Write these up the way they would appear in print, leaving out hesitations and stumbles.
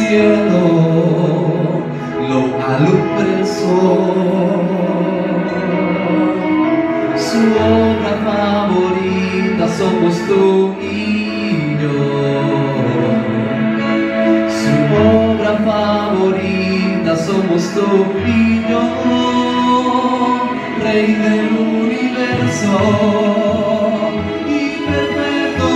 cielo lo alumbra el sol. Su obra favorita somos tú y yo. Su obra favorita somos tú y yo. Rey del universo y perfecto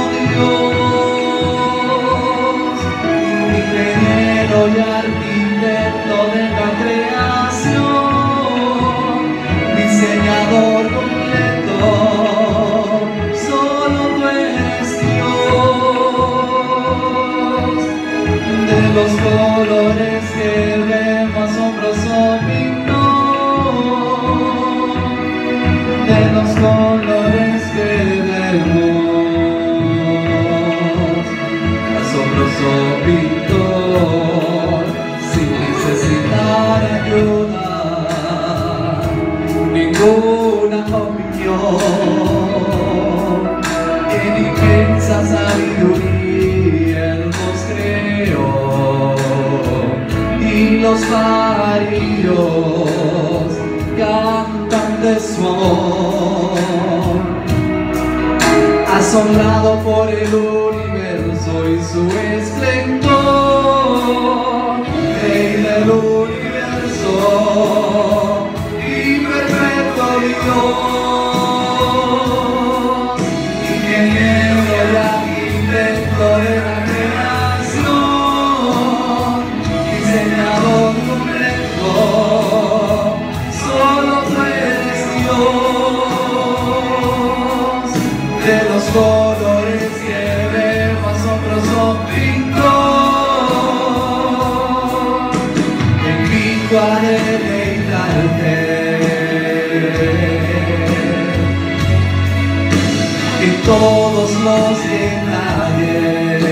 Dios, ingeniero y arquitecto de la creación, diseñador completo, solo tú eres Dios. De los colores que vemos asombroso pintor, de los colores que vemos, asombroso pintor, sin necesitar ayuda, ninguna opinión, en inmensa sabiduría Él nos creó, y los pajarillos cantan de su amor, asombrado por el universo y su esplendor. Rey del universo y perfecto Dios, ingeniero y arquitecto de la creación, diseñador completo, solo tú eres Dios. De los colores que vemos asombroso pintor, en mí haré deleitarte, en todos los detalles.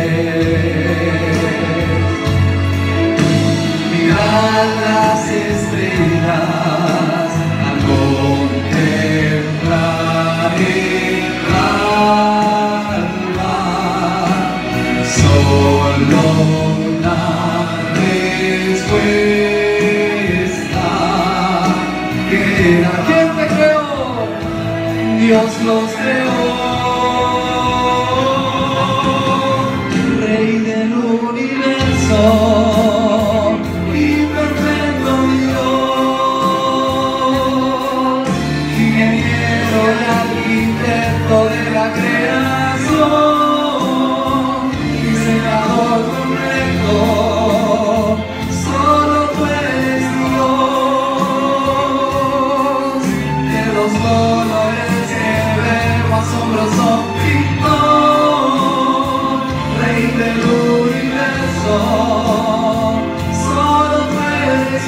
Mirad las estrellas al contemplar el alma, solo una respuesta que era. ¿Quién te creó? Dios los creó. Rey del universo y perfecto Dios, ingeniero y arquitecto de la creación, diseñador completo, solo tú eres Dios. De los colores que vemos asombroso pintor, Rey del universo, solo tú eres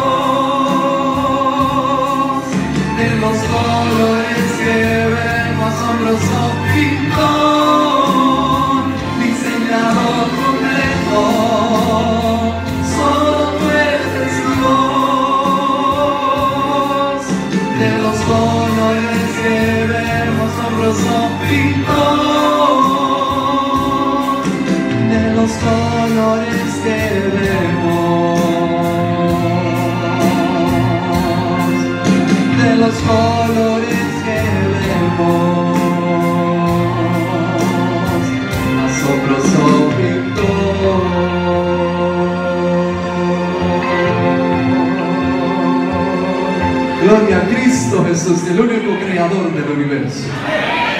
Dios. De los colores que vemos asombroso pintor, diseñador completo, solo tú eres Dios. De los colores que vemos asombroso pintor, de los colores que vemos, de los colores que vemos, asombroso pintor. Gloria a Cristo Jesús, el único creador del universo.